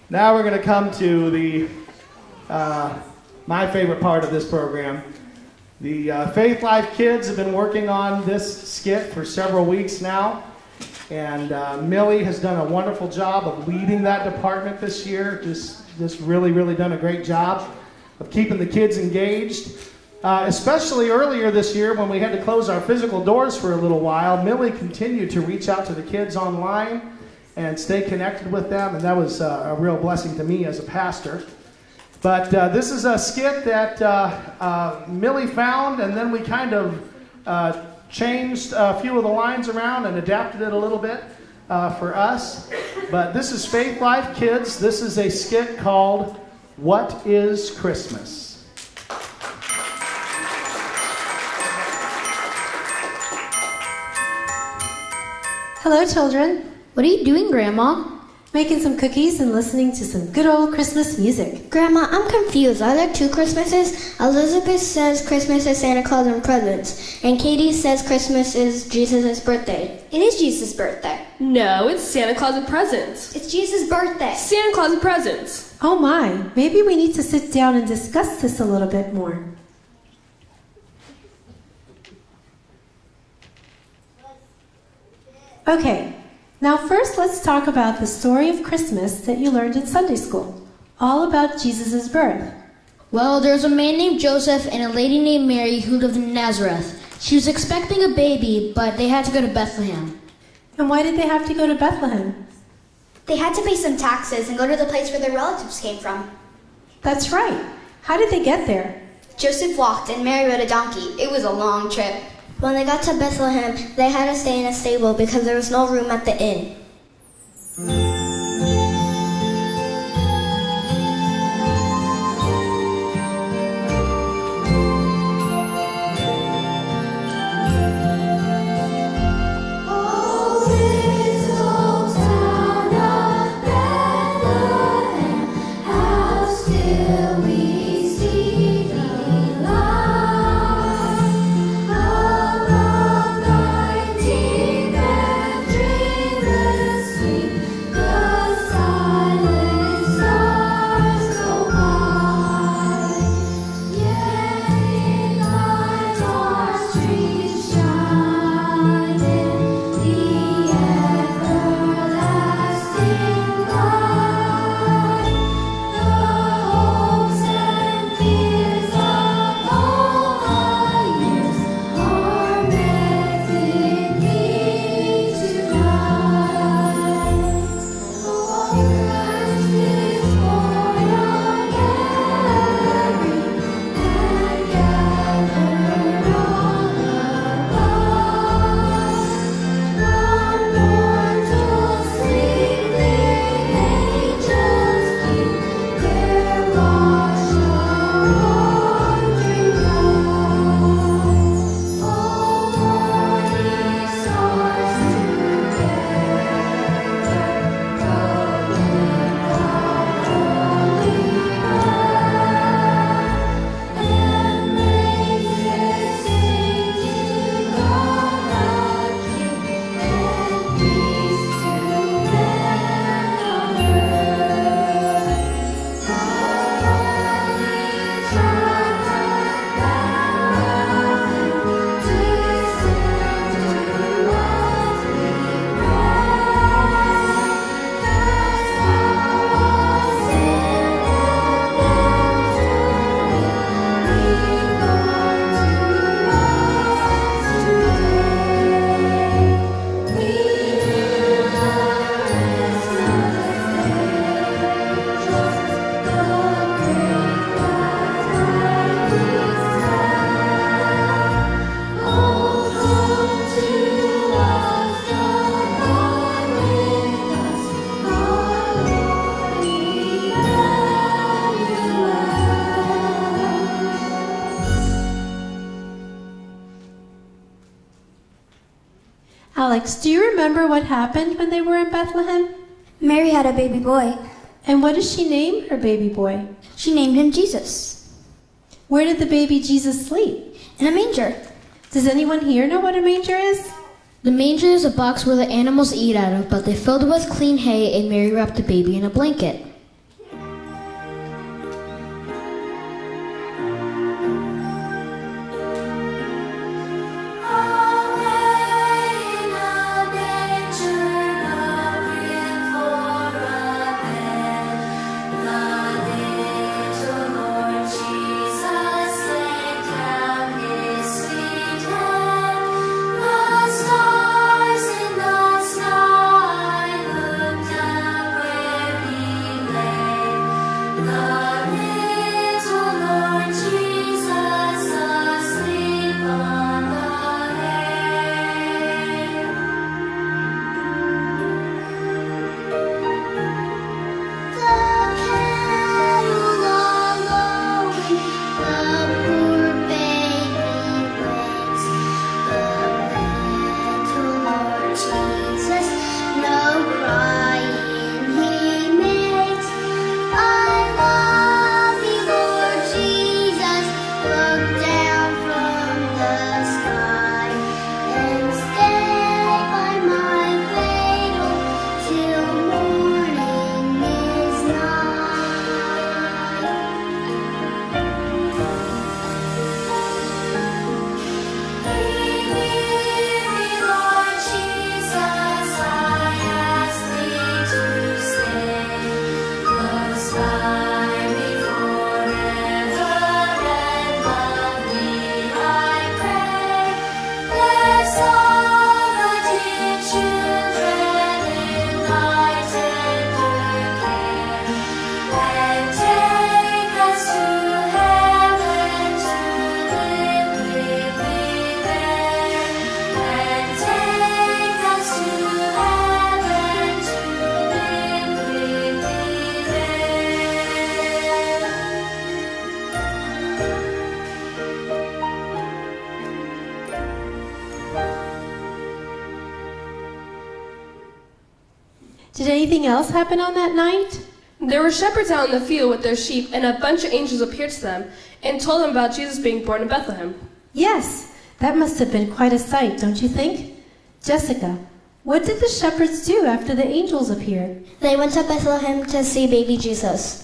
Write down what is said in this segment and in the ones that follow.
Now we're going to come to the my favorite part of this program. The Faith Life kids have been working on this skit for several weeks now, and Millie has done a wonderful job of leading that department this year. Just really done a great job of keeping the kids engaged. Especially earlier this year when we had to close our physical doors for a little while, Millie continued to reach out to the kids online and stay connected with them, and that was a real blessing to me as a pastor. But this is a skit that Millie found, and then we kind of changed a few of the lines around and adapted it a little bit for us. But this is Faith Life Kids. This is a skit called What is Christmas? Hello, children. What are you doing, Grandma? Making some cookies and listening to some good old Christmas music. Grandma, I'm confused. Are there two Christmases? Elizabeth says Christmas is Santa Claus and presents, and Katie says Christmas is Jesus' birthday. It is Jesus' birthday. No, it's Santa Claus and presents. It's Jesus' birthday. Santa Claus and presents. Oh my, maybe we need to sit down and discuss this a little bit more. Okay, now first let's talk about the story of Christmas that you learned in Sunday school, all about Jesus' birth. Well, there's a man named Joseph and a lady named Mary who lived in Nazareth. She was expecting a baby, but they had to go to Bethlehem. And why did they have to go to Bethlehem? They had to pay some taxes and go to the place where their relatives came from. That's right. How did they get there? Joseph walked and Mary rode a donkey. It was a long trip. When they got to Bethlehem, they had to stay in a stable because there was no room at the inn. Alex, do you remember what happened when they were in Bethlehem? Mary had a baby boy. And what did she name her baby boy? She named him Jesus. Where did the baby Jesus sleep? In a manger. Does anyone here know what a manger is? The manger is a box where the animals eat out of, but they filled it with clean hay and Mary wrapped the baby in a blanket. Anything else happen on that night? There were shepherds out in the field with their sheep, and a bunch of angels appeared to them and told them about Jesus being born in Bethlehem. Yes, that must have been quite a sight, don't you think? Jessica, what did the shepherds do after the angels appeared? They went to Bethlehem to see baby Jesus.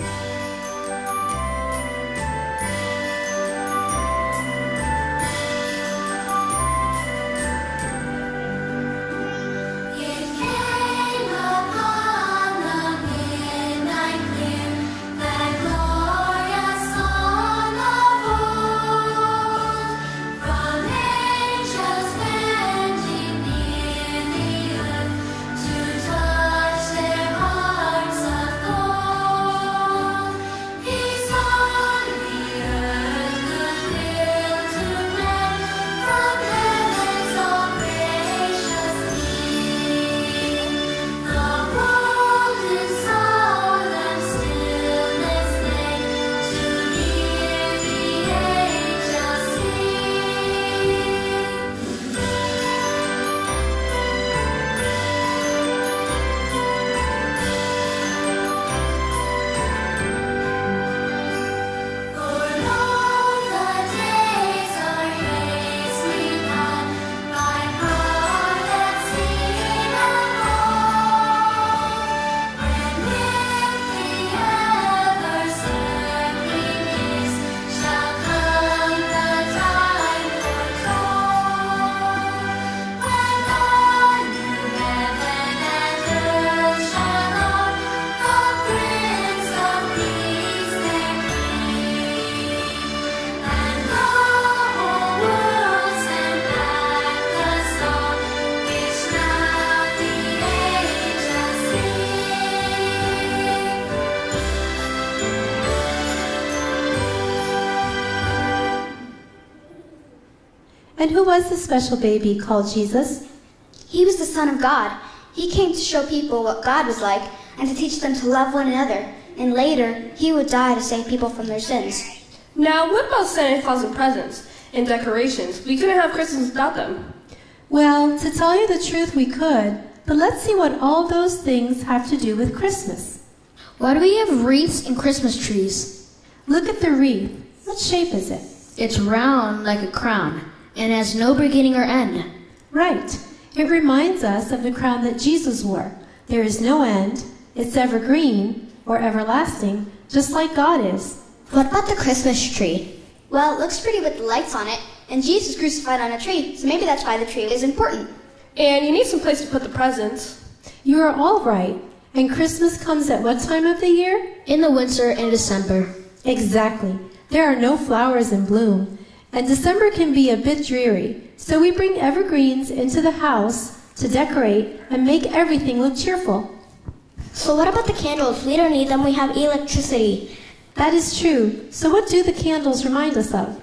And who was the special baby called Jesus? He was the Son of God. He came to show people what God was like and to teach them to love one another. And later, he would die to save people from their sins. Now, what about Santa Claus and presents and decorations? We couldn't have Christmas without them. Well, to tell you the truth, we could, but let's see what all those things have to do with Christmas. Why do we have wreaths and Christmas trees? Look at the wreath. What shape is it? It's round like a crown and has no beginning or end. Right. It reminds us of the crown that Jesus wore. There is no end. It's evergreen or everlasting, just like God is. What about the Christmas tree? Well, it looks pretty with the lights on it, and Jesus crucified on a tree, so maybe that's why the tree is important. And you need some place to put the presents. You are all right. And Christmas comes at what time of the year? In the winter and December. Exactly. There are no flowers in bloom. And December can be a bit dreary, so we bring evergreens into the house to decorate and make everything look cheerful. So what about the candles? We don't need them, we have electricity. That is true. So what do the candles remind us of?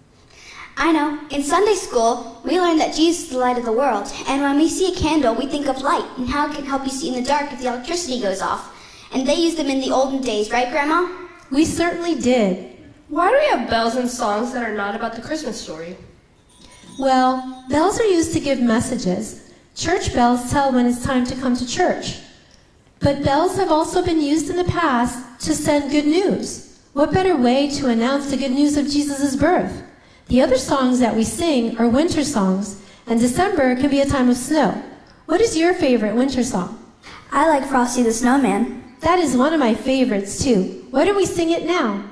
I know. In Sunday school, we learned that Jesus is the light of the world. And when we see a candle, we think of light and how it can help you see in the dark if the electricity goes off. And they used them in the olden days, right, Grandma? We certainly did. Why do we have bells and songs that are not about the Christmas story? Well, bells are used to give messages. Church bells tell when it's time to come to church. But bells have also been used in the past to send good news. What better way to announce the good news of Jesus' birth? The other songs that we sing are winter songs, and December can be a time of snow. What is your favorite winter song? I like Frosty the Snowman. That is one of my favorites, too. Why don't we sing it now?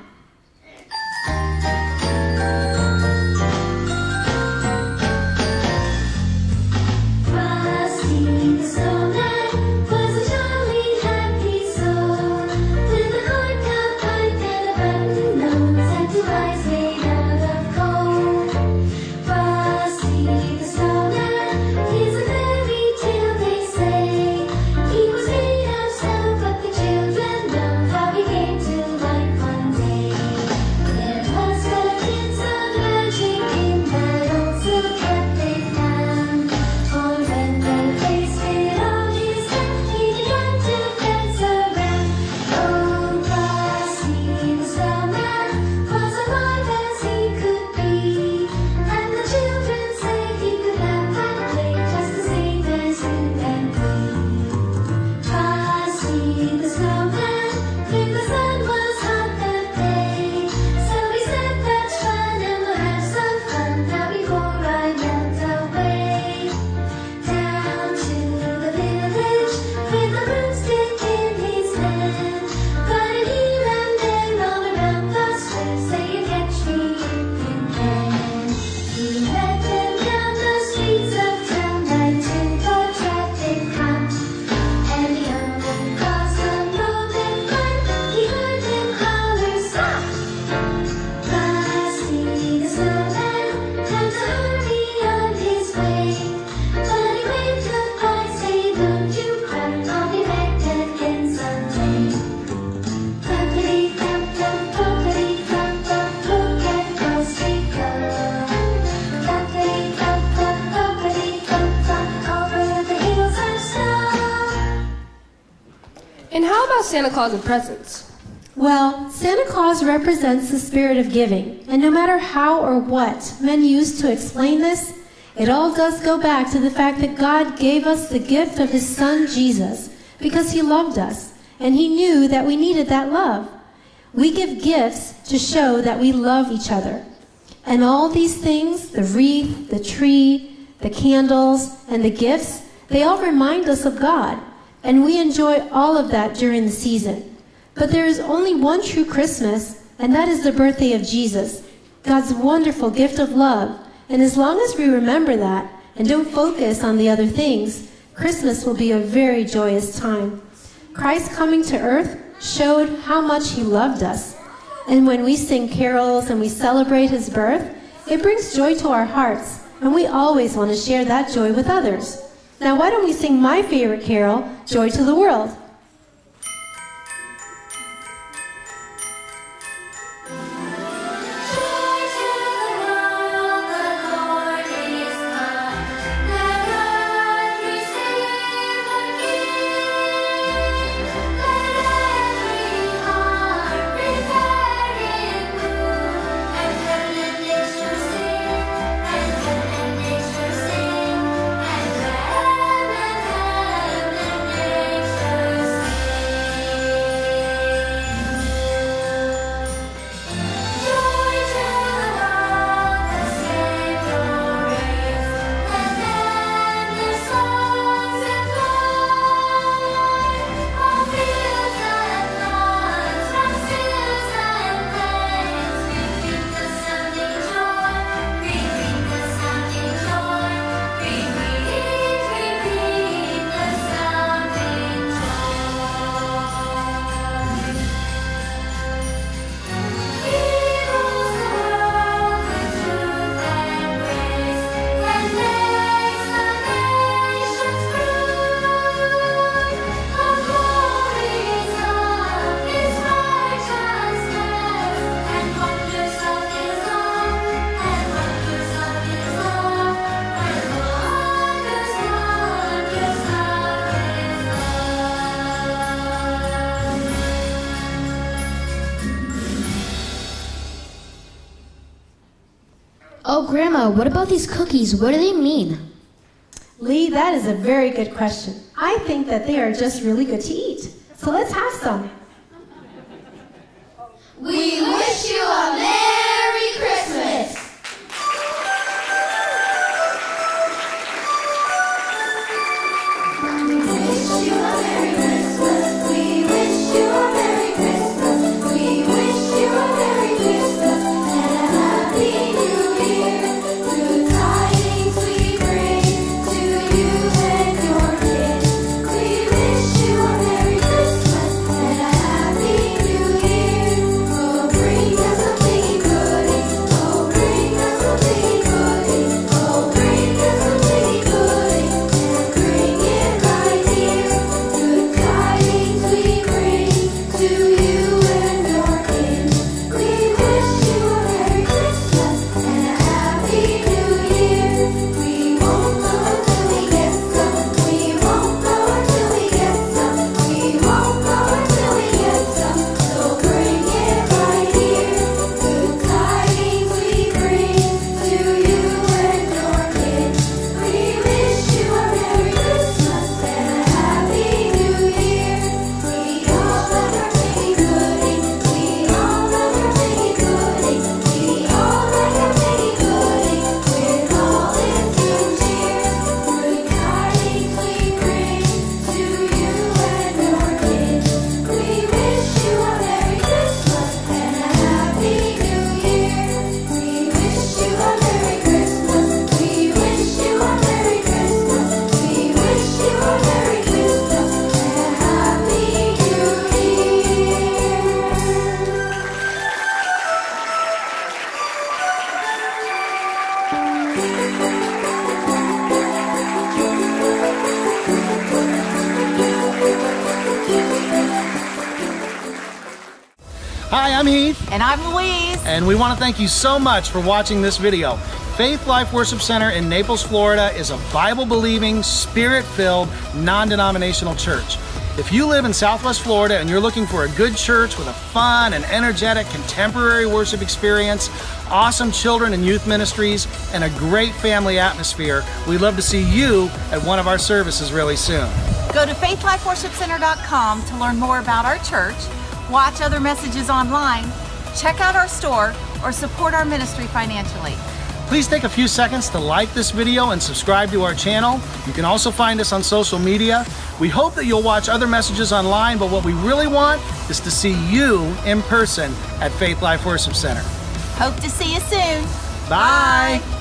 And how about Santa Claus and presents? Well, Santa Claus represents the spirit of giving, and no matter how or what men use to explain this, it all does go back to the fact that God gave us the gift of his Son, Jesus, because he loved us, and he knew that we needed that love. We give gifts to show that we love each other. And all these things, the wreath, the tree, the candles, and the gifts, they all remind us of God, and we enjoy all of that during the season. But there is only one true Christmas, and that is the birthday of Jesus, God's wonderful gift of love. And as long as we remember that and don't focus on the other things, Christmas will be a very joyous time. Christ coming to earth showed how much he loved us. And when we sing carols and we celebrate his birth, it brings joy to our hearts, and we always want to share that joy with others. Now why don't we sing my favorite carol, Joy to the World? Oh, Grandma, what about these cookies? What do they mean? Lee, that is a very good question. I think that they are just really good to eat. So let's have some. We wish you a Merry Christmas! We wish you a Merry Christmas. We wish you a Merry Christmas. We wish you a Merry Christmas and a Happy New Year. Good tidings we bring to you and your kids. We wish you a Merry Christmas and a Happy New Year. Oh, bring us a piggy pudding. Oh, bring us a piggy pudding. Oh, bring us a piggy pudding and bring it right here. Good tidings we bring to you and your kids. We wish you a Merry Christmas and a Happy New Year. We won't know until we get some. We won't know until we get some. We won't know until we get some. So bring it right here. Good tidings we bring to you and your kids. We wish you a Merry Christmas and a Happy New Year. We all love our piggy pudding. We all love our piggy pudding. We all like our piggy pudding with all its good cheer. Good tidings we bring to you and your kids. We wish you a Merry Christmas and a Happy New Year. We wish you a Merry Christmas. We wish you a Merry Christmas. We wish you a Merry Christmas and a Happy New Hi, I'm Heath, And I'm Louise. and we want to thank you so much for watching this video. Faith Life Worship Center in Naples, Florida is a Bible-believing, Spirit-filled, non-denominational church. If you live in Southwest Florida and you're looking for a good church with a fun and energetic contemporary worship experience, awesome children and youth ministries, and a great family atmosphere, we'd love to see you at one of our services really soon. Go to faithlifeworshipcenter.com to learn more about our church, watch other messages online, check out our store, or support our ministry financially. Please take a few seconds to like this video and subscribe to our channel. You can also find us on social media. We hope that you'll watch other messages online, but what we really want is to see you in person at Faith Life Worship Center. Hope to see you soon. Bye.